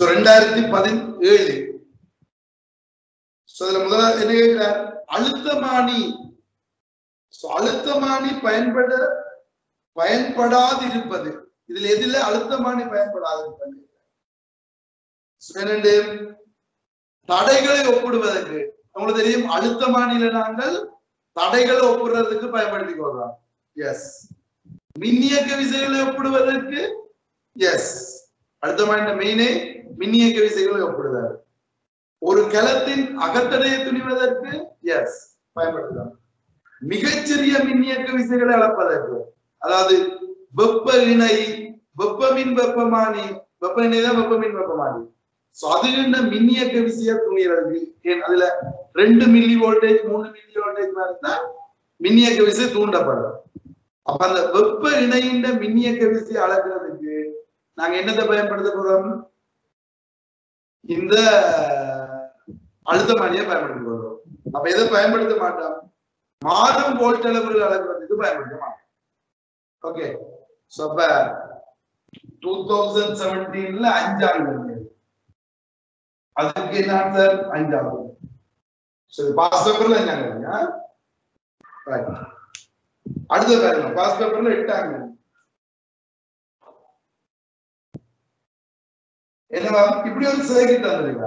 2017 முதல்ல என்ன கேட்கிறார், அழுத்தமானி. அழுத்தமானி பயன்படாது இருப்பது. இதுல எதுல அழுத்தமானி பயன்படாது இருப்பது? தடைகளை ஒப்பிடுவதற்கு. உங்களுக்கு தெரியும், அழுத்தமானில நாங்கள் தடைகளை ஒப்பிடுறதுக்கு பயன்படுத்தி கொள்றோம். எஸ். மின்னியக்க விசைகளை ஒப்பிடுவதற்கு எஸ். அழுத்தமானின மெயினே மின்னியக்க விசைகளை ஒப்பிடுவார். ஒரு கலத்தின் அகத்தடையை துணிவதற்கு எஸ் பயன்படுத்தலாம். மிகச்சிறிய மின்னியக்க விசைகளை அளப்பதற்கு, அதாவது வெப்ப இணை, வெப்பமின் வெப்பமானி, வெப்ப இணைதான் வெப்பமின் வெப்பமானி. அது மின்னியக்க விசையை துணிகிறது. அதுல 2 மில்லி வோல்டேஜ் 3 மில்லி வோல்டேஜ் தான் மின்னியக்க விசை தூண்டப்படும். அப்ப அந்த வெப்ப இணையின் மின்னியக்க விசையை அளக்கிறதுக்கு நாங்க என்னத்தை பயன்படுத்த போறோம்? இந்த அழுத்தமானியை பயன்படுத்த போறோம். அப்ப எதை பயன்படுத்த மாட்டோம்? மாறும் வோல்ட் அளவுகள் அளக்கிறதுக்கு பயன்படுத்த மாட்டோம். ஓகே. சோ அப்ப 2017ல 5 அதுக்கு என்ன ஆன்சர்? 5. சரி, பாஸ் பேப்பர்ல என்னங்க? அடுத்த பாருங்க, பாஸ் பேப்பர்ல 8. என்னவா இப்படி ஒரு சைக்கிள் தந்துருக்கா?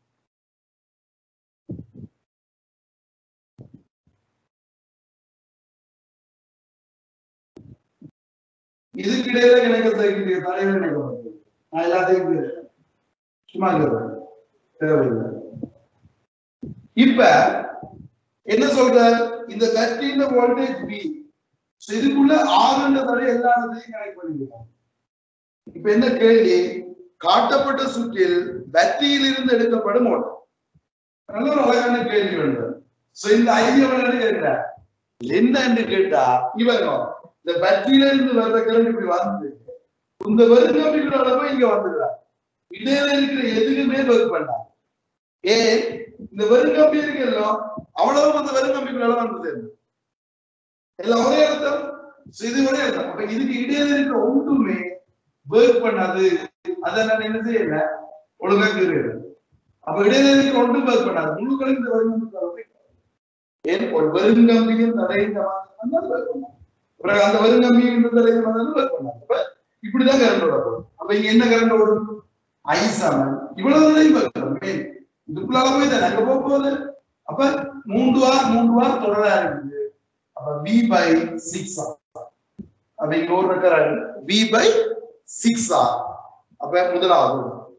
இதுக்கு இடையில எனக்கு சைக்கிள் தலைவர் நினைக்க நான் எல்லாத்தையும் சும்மா தேவையில்லை. இப்ப என்ன சொல்ற, இந்த பேட்டரியின் வோல்டேஜ் V, இதுக்குள்ள 6 தடவை எல்லா இடத்தையும் கனெக்ட் பண்ணிக்கலாம். இப்ப என்ன கேள்வி, காட்டப்பட்ட சுற்றில் பேட்டரியில் இருந்து எடுக்கப்படும் ஓட்டம். நல்ல ஒரு அழகான கேள்வி ஒன்று. இந்த ஐடியா கேட்கிற என்ன என்று கேட்டா, இவங்க இந்த பேட்டரியில இருந்து வர்ற கரண்ட் இப்படி வந்து இந்த வெறுங்கம்பிகளோட அளவு இங்க வந்துடுறாங்க. இடையில இருக்கிற எதுக்குமே ஒர்க் பண்ணாங்க. ஏன் இந்த வெறுங்கம்பி இருக்கோ அவ்வளவு அந்த வெறுங்கம்பிகளோட வந்து எல்லாம் ஒரே அர்த்தம், இது ஒரே அர்த்தம். அப்ப இதுக்கு இடையில இருக்கிற ஒன்றுமே ஒர்க் பண்ணாது. அதை நான் என்ன செய்யல, ஒழுங்கா கீறுறது. அப்ப இடையில இருக்கிற ஒன்றும் ஒர்க் பண்ணாது. முழுக்களும் இந்த வெறுங்கம்பி ஏன் ஒரு வெறுங்கம்பியும் தடையும் அந்த வெறுங்கம்பியும் தடையும் ஒர்க் பண்ணாது. அப்ப இப்படிதான் கரண்ட் ஓட போகும். அப்ப இங்க என்ன கரண்ட் ஓடும்? I சமன் இவ்வளவு இதுக்குள்ளால போய் தான் அங்க போக போகுது. அப்ப 3 வார் தொடரா இருக்குது. அப்ப V/6R. அப்ப இங்க ஒரு கரண்ட் V/6R. அப்ப முதலாவது.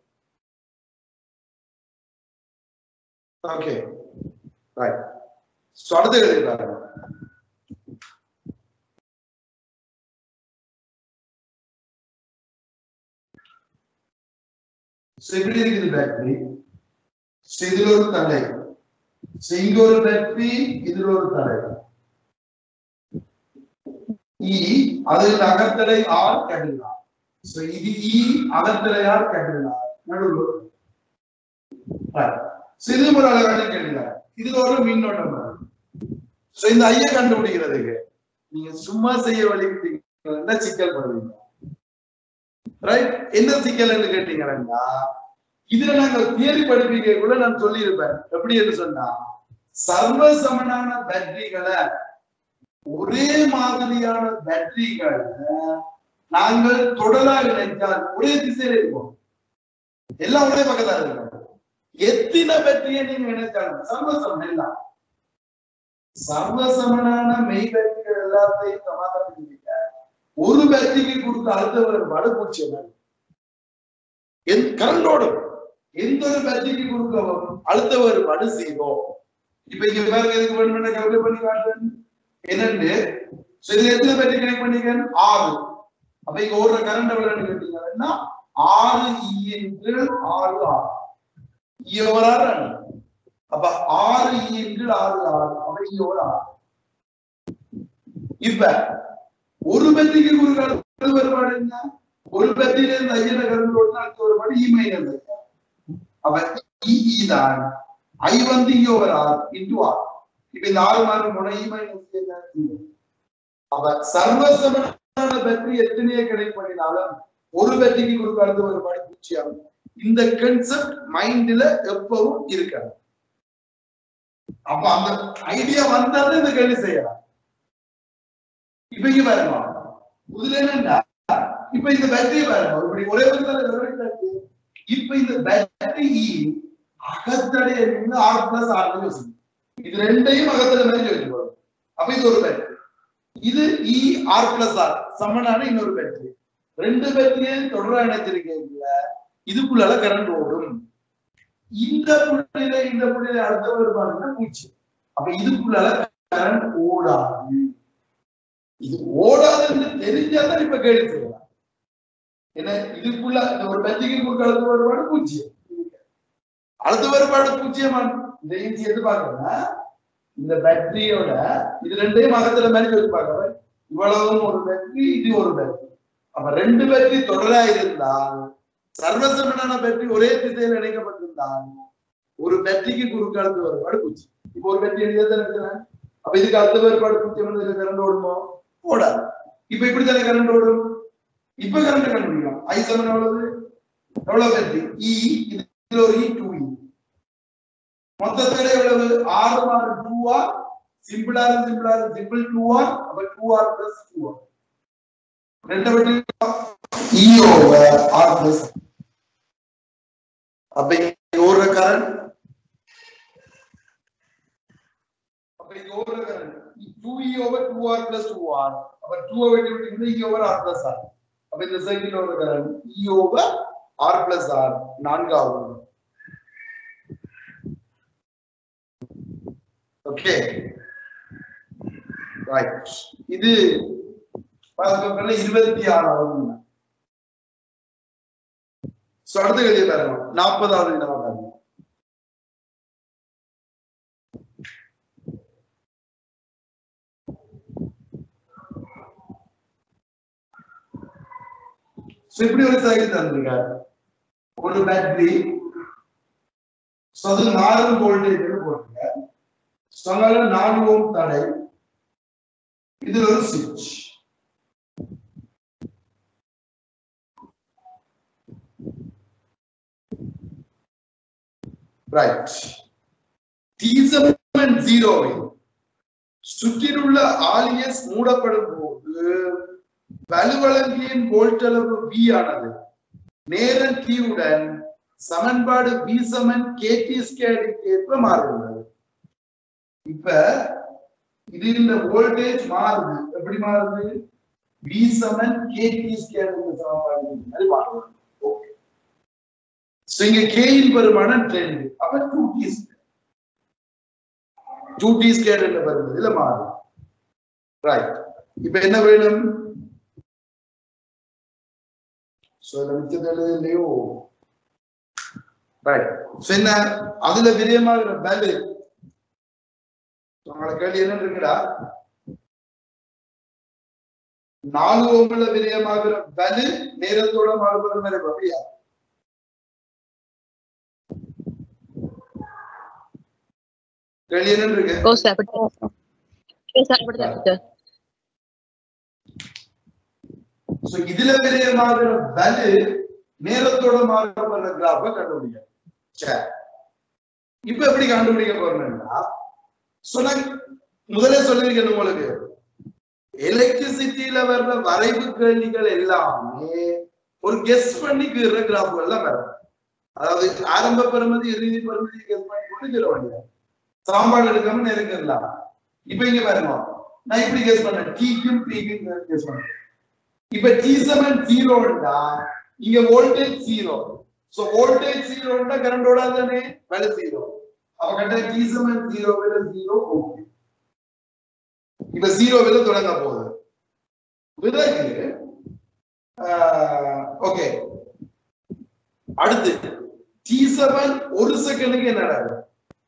Okay right. சோ அடுத்து எழுதிட்டாங்க. எப்படி இருக்குது பேட்டரி? இதுல ஒரு தடை, இங்க ஒரு பேட்டரி, இதுல ஒரு தடை E, அது அகத்தடை R கேட்டலாம். சோ இது E அகத்தடை R கேட்டலாம். நடுவுல இது ஒரு அழகான கேள்விதான். இதுல ஒரு மின்னோட்டம் வரும். சோ இந்த ஐய கண்டுபிடிக்கிறதுக்கு நீங்க சும்மா செய்ய வழிகிட்டீங்கன்னா சிக்கல் படுவீங்க. ரைட்? என்ன சிக்கல் என்று கேட்டீங்கன்னா, இதுல நாங்க தியரி படிப்பீங்க கூட நான் சொல்லி இருப்பேன். எப்படி என்று சொன்னா, சர்வ சமனான பேட்டரிகளை, ஒரே மாதிரியான பேட்டரிகளை நாங்கள் தொடரா இணைத்தால் ஒரே திசையில இருக்கும், எல்லாம் ஒரே பக்கத்துல இருக்கும். எத்தனை பேட்டரியை நீங்க இணைச்சாலும் சர்வசமன் எல்லாம் சர்வசமனான மெய் பேட்டரிகள் எல்லாத்தையும் சமாதானம் ஒரு பேட்டரிக்கு கொடுத்த அடுத்த வேறுபாடு 0. கரண்டோடு எந்த ஒரு பேட்டரிக்கு கொடுக்கவும் அடுத்த வேறுபாடு 0. இப்ப இங்க பாருங்க, எதுக்கு வேணும்னு கல்குலேட் பண்ணி காட்டுறேன். என்னன்னு இதுல எத்தனை பேட்டரி கனெக்ட் பண்ணிக்கேன்? 6. அப்ப இங்க ஓடுற கரண்ட் எவ்வளவுன்னு கேட்டீங்கன்னா 6E/6R. அப்ப 6E/6R. அப்ப இங்க ஒரு 6. இப்ப ஒரு பேட்டரிக்கு ஒரு வேறுபாடு என்ன? ஒரு பேட்டரியில இருந்து ஐயன கரண்ட் ஓடுனா அடுத்த வேறுபாடு E-. அப்ப E தான் I வந்து இங்க ஒரு R into R. இப்ப இந்த 6 மாறி போனா E- என்ன? அப்ப சர்வசமனான பேட்டரி எத்தனையே கனெக்ட் பண்ணினாலும் ஒரு பேட்டரிக்கு கொடுக்க அடுத்த வேறுபாடு 0. இந்த கான்செப்ட் மைண்ட்ல எப்பவும் இருக்காது. அப்ப அந்த ஐடியா வந்தாதான் இந்த கேள்வி செய்யலாம். இப்ப இங்க பாருங்க, இதுல என்னன்னா இப்ப இந்த பேட்டரி பாருங்க இப்படி ஒரே ஒரு இப்ப இந்த பேட்டரி அகத்தடைய R+R இது ரெண்டையும் அகத்தடை மாதிரி வச்சுக்கோங்க. அப்ப இது ஒரு பேட்டரி, இது ER+R சமனான இன்னொரு பேட்டரி. ரெண்டு பேட்டரியும் தொடரா இணைச்சிருக்கீங்க, இதுக்குள்ள கரண்ட் ஓடும். இந்த புள்ளியில அடுத்த வேறுபாடுனா பூச்சி. அப்ப இதுக்குள்ள கரண்ட் ஓடாது. இது ஓடாதுன்னு தெரிஞ்சாதான் இப்ப கேள்வி செய்யலாம். ஏன்னா இதுக்குள்ள இந்த ஒரு பேட்டரிக்கு அடுத்த வேறுபாடு பூஜ்ஜியம், அடுத்த வேறுபாடு பூஜ்ஜியமான இதையும் சேர்த்து பார்க்கணும்னா இந்த பேட்டரியோட இது ரெண்டையும் அகத்துல மாதிரி சொல்லி பார்க்கறேன். இவ்வளவும் ஒரு பேட்டரி, இது ஒரு பேட்டரி. அப்ப ரெண்டு பேட்டரி தொடரா இருந்தால், சர்வசமனான பேட்டரி ஒரே திசையில் இணைக்கப்பட்டிருந்தால் ஒரு பேட்டரிக்கு குறுக்கு அடுத்த வேறுபாடு பூஜ்ஜியம். இப்போ ஒரு பேட்டரி எழுதியதான் இருக்கிறேன். அப்ப இதுக்கு அடுத்த வேறுபாடு பூஜ்ஜியம், இதுல கரண்ட் ஓடுமோ? ஓடாது. இப்ப இப்படித்தானே கரண்ட் ஓடும். இப்ப கரண்ட் கண்டுபிடிக்கலாம். I சமன் எவ்வளவு பேட்டரி E, இதுல ஒரு E 2E, மொத்தத்துல எவ்வளவு? R மாறு 2R, simple R simple 2R, அப்ப 2R plus 2R. ரெண்டு battery E over R plus. அப்ப இங்க ஒரு கரண்ட், அப்ப இங்க ஒரு current 2E over 2R plus 2R, அப்ப 2 over E over R plus R. அப்ப இந்த சைக்கிள் ஒரு current E over R plus R நான்காவது. Okay right. இது 26வது. சோ அடுத்த கேள்வி பாருங்க, 40வது வினாவை பாருங்க. இப்படி ஒரு சைக்கிள் தந்திருக்காரு. ஒரு பேட்டரி அது 4 வோல்டேஜ் போட்டுங்க, 4 ஓம் தடை, இதுல ஒரு சுவிட்ச். ரைட். T7 சுற்றிலுள்ள ஆலியஸ் மூடப்படும் போது வலுவழங்கியின் வோல்ட் அளவு V ஆனது நேரம் T உடன் சமன்பாடு V சமன் KT² ஏற்ப மாறுகிறது. இப்ப இது இந்த வோல்டேஜ் மாறுது. எப்படி மாறுது? V சமன் KT² சமன்பாடு மாறுது. ஓகே. சோ இங்க K இன் பெருமானம் 2, அப்ப 2T². 2T² என்ற பெருமதியில மாறுது. ரைட். இப்ப என்ன வேணும்? சோ இல்லையோ? ரைட். சோ என்ன அதுல விரியமாகிற வேல்யூ உங்களுக்கு கேள்வி என்ன இருக்குடா? 4 ஓம்ல விரியமாகிற வேல்யூ நேரத்தோட மாறுபடுற மாதிரி அப்படியா? கேள்வி என்ன இருக்கு? சோ இதுல விரியமாகிற வேல்யூ நேரத்தோட மாறுபடுற கிராஃபை கண்டுபிடிக்க. சரி, இப்ப எப்படி கண்டுபிடிக்க போறோம்னா, முதலே சொல்லிருக்கேன் உங்களுக்கு, எலக்ட்ரிசிட்டியில வர்ற வரைவு கேள்விகள் எல்லாமே ஒரு கெஸ் பண்ணி கீற கிராஃப்கள் தான் வரும். அதாவது ஆரம்ப பெறுமதி இறுதி பெறுமதி கெஸ் பண்ணி கொண்டு கீற வேண்டிய சாம்பாடு எடுக்காம நெருங்கலாம். இப்ப இங்க பாருங்க, நான் இப்படி கெஸ் பண்ணேன், Tக்கும் Pக்கும் கெஸ் பண்ணேன். இப்ப T7 0ண்டா இங்க வோல்டேஜ் 0. சோ வோல்டேஜ் 0ண்டா கரண்ட் ஓடாதானே, வேல்யூ 0. அப்ப கரெக்ட்டா T7 0 வேல்யூ 0. ஓகே. இப்ப 0 வேல்யூ தொடங்க போகுது. பிறகு ஓகே, அடுத்து T7 1 செகண்டுக்கு என்ன நடக்குது?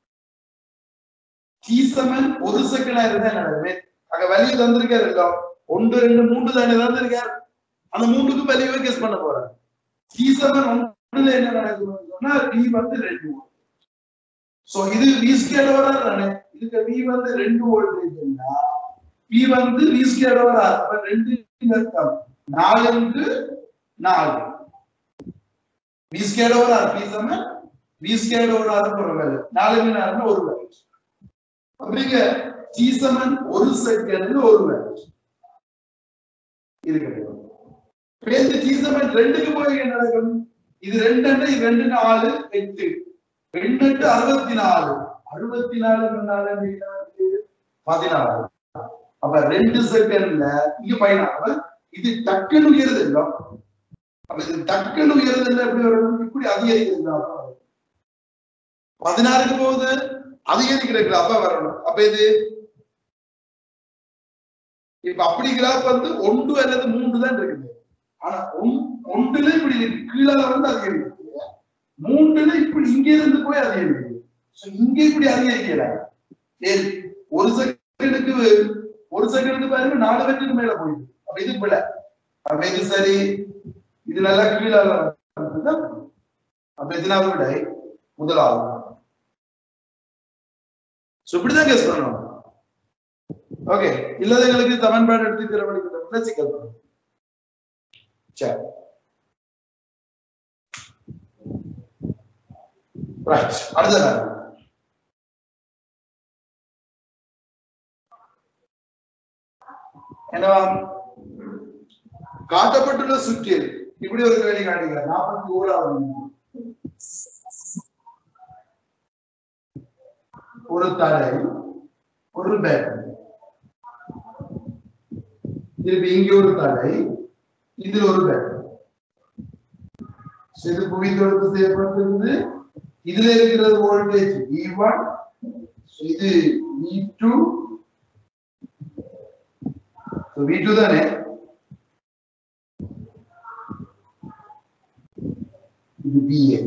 T7 1 செகண்டா இருந்தா என்ன நடக்குது? அங்க வேல்யூ தந்திருக்காரு இல்ல, 1 2 3 தானே தந்திருக்காரு. அந்த 3க்கு வேல்யூவை கெஸ் பண்ண போறேன். T7 1ல என்ன நடக்குதுன்னு சொன்னா V வந்து 2 வோல்ட். சோ இது V² தானே, இதுக்கு V வந்து 2 வோல்டேஜ்னா V வந்து V² அப்ப 2 அர்த்தம் 4 × 4. v squared over r p சமம் v squared over r போற வேல்யூ 4 மணி நேரம்னா ஒரு வேல்யூ அப்படிங்க t சமம் 1 செகண்ட்ல ஒரு வேல்யூ இது கிடைக்கும் பேந்து t சமம் 2 க்கு போய் என்ன நடக்கும் இது 2 ன்னா இது 2 4 8 2 64 64 முன்னால 16 அப்ப 2 செகண்ட்ல இங்க பயணம் இது டக்குன்னு உயருது இல்ல அப்ப இது டக்குன்னு உயருது இல்ல எப்படி வரும் இப்படி அதிகரிக்குது 16 க்கு போகுது அதிகரிக்கிற கிராஃபா வரணும் அப்ப இது இப்ப அப்படி கிராஃப் வந்து 1 அல்லது 3 தான் இருக்குது ஆனா 1ல இப்படி கீழே வந்து அதிகரிக்குது 3ல இப்படி இங்க இருந்து போய் அதிகரிக்குது சோ இங்க இப்படி அதிகரிக்கல ஒரு செகண்டுக்கு பாருங்க 4 வெட்டுக்கு மேல போயிடுது அப்ப இது பிழை அப்ப இது சரி இது நல்லா கீழே அப்ப எத்தனாவது விடை முதலாவது இப்படிதான் கேஸ் பண்ணணும் ஓகே இல்லாதவங்களுக்கு சமன்பாடு எடுத்துக்கிற வழிக்கு சிக்கல் பண்ணணும் சரி ரைட் அடுத்த என்னவா காட்டப்பட்டுள்ள சுற்றில் இப்படி ஒரு கேள்வி காட்டுங்க 41வது ஒரு தடை ஒரு பேட்டரி திருப்பி இங்க ஒரு தடை இதுல ஒரு பேட்டரி இது புவித்தொடர்பு செய்யப்பட்டிருந்து இதுல இருக்கிறது வோல்டேஜ் V1 இது V2 V2 தானே இது VA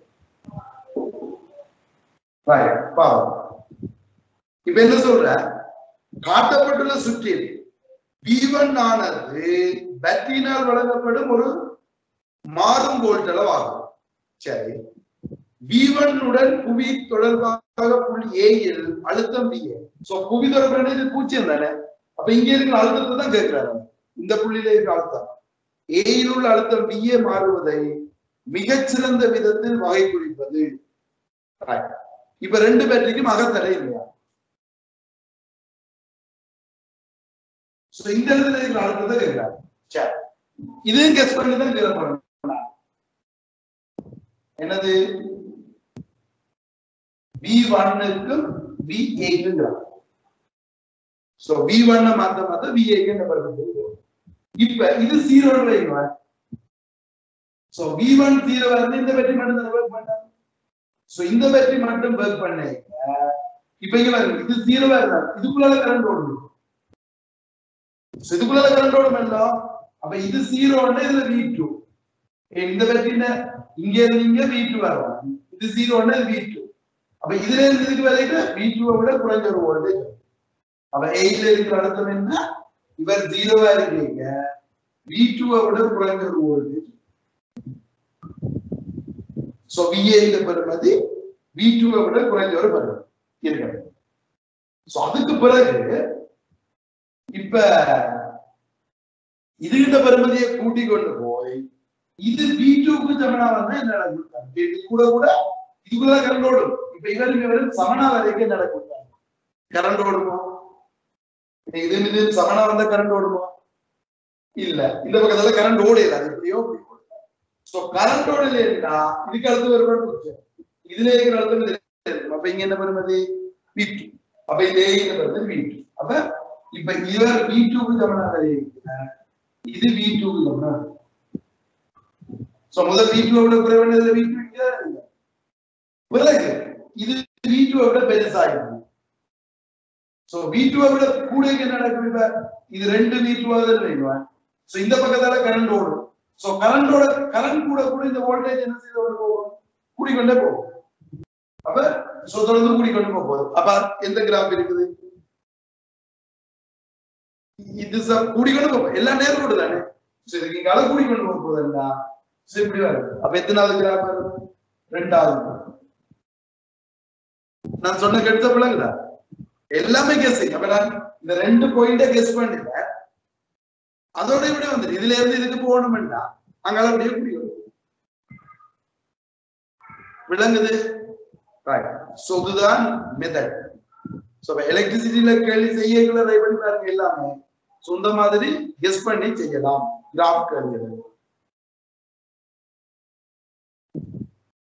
ரைட் பாவம் இப்ப என்ன சொல்ற காட்டப்பட்டுள்ள சுற்றில் V1 ஆனது பேட்டரியினால் வழங்கப்படும் ஒரு மாறும் வோல்ட் அளவாகும் சரி V1 உடன் புவி தொடர்பாக புள்ளி A இல் அழுத்தம் VA சோ புவி தொடர்பான இது 0 தானே அப்ப இங்க இருக்கிற அழுத்தத்தை தான் கேட்கிறாரு இந்த புள்ளியில இருக்கிற அழுத்தம் A இல் உள்ள அழுத்தம் VA மாறுவதை மிகச்சிறந்த விதத்தில் வகை குறிப்பது இப்ப 2 பேட்டரிக்கும் அகத்தடை இல்லையா சோ இந்த இடத்துல இருக்கிற அழுத்தத்தை கேட்கிறாரு சரி இதையும் கெஸ் பண்ணி தான் கேட்கணும் என்னது V1 க்கும் VA க்கும் சோ V1 மாத்த VA க்கு நம்பர் வந்து இப்ப இது 0 ல வைங்க சோ V1 0 வந்து இந்த பேட்டரி மட்டும் தான் வர்க் பண்ணாங்க சோ இந்த பேட்டரி மட்டும் வர்க் பண்ணேங்க இப்போ இங்க பாருங்க இது 0 ஆ இருக்கு இதுக்குள்ள கரண்ட் ஓடுது சோ இதுக்குள்ள கரண்ட் ஓடுமல்ல அப்ப இது 0 ன்னா இதுல V2 இந்த பேட்டரில இங்க இருந்து V2 வரும் இது 0 ன்னா V2 அப்ப இதுல இருந்து இதுக்கு வரைக்கும் V2 விட குறைஞ்ச ஒரு வோல்டேஜ் அப்ப A ல இருக்கிற அழுத்தம் என்ன இவர் 0 ஆ இருக்கீங்க V2 விட குறைஞ்ச ஒரு வோல்டேஜ் சோ VA இந்த பெருமதி V2 விட குறைஞ்ச ஒரு பெருமதி இருக்கு சோ அதுக்கு பிறகு இப்ப இதுகிட்ட பெருமதியை கூட்டி கொண்டு போய் இது V2 க்கு சமனா வந்தா என்ன நடக்கும் இது கூட இதுக்குள்ள கரண்ட் ஓடும் இப்ப இவருக்கு சமனா வரைக்கும் நடக்கும் கரண்ட் ஓடுமா இது சமனா வந்த கரண்ட் ஓடுமா இல்ல இந்த பக்கத்துல கரண்ட் ஓடல அது எப்படியோ சோ கரண்ட் ஓடலன்னா இதுக்கு அடுத்து வருவது இதுல இருக்கிற அழுத்தம் அப்ப இங்க என்ன பெருமதி V2 அப்ப இதே இந்த பெருமதி V2 அப்ப இப்ப இவர் V2 க்கு சமனா வரைக்கும் இது V2 க்கு சமனா சோ முதல் V2 விட குறைவானது V2 இங்க இல்ல பிறகு இது V2 விட பெருசாயிடும் சோ V2 விட கூட என்ன நடக்கும் இப்ப இது 2 V2 ஆக வைங்க சோ இந்த பக்கத்தால கரண்ட் ஓடும் சோ கரண்ட் கூட இந்த வோல்டேஜ் என்ன செய்து போகும் கூடிக்கொண்டே போகும் அப்ப சோ தொடர்ந்து கூடிக்கொண்டு போகுது அப்ப எந்த கிராஃப் இருக்குது இது கூடிக்கொண்டு போகும் எல்லா நேரம் கூட தானே சரி இங்க அளவு கூடிக்கொண்டு போகுதுன்னா இப்படி வருது அப்ப எத்தனாவது கிராஃப் வரும் 2வது நான் சொன்ன கெடுத்த பிள்ளைங்களா எல்லாமே கெஸ் அப்ப நான் இந்த 2 பாயிண்ட கெஸ் பண்ணிட்டேன் அதோட இப்படி வந்து இதுல இருந்து இதுக்கு போகணும்னா அங்கால அப்படியே கூடி வரும் விளங்குது? ரைட். சோ இதுதான் மெத்தட். சோ எலக்ட்ரிசிட்டில கேள்வி செய்யக்குள்ள ட்ரை பண்ணி பாருங்க, எல்லாமே சொந்த மாதிரி கெஸ் பண்ணி செய்யலாம். கிராஃப் கேள்வி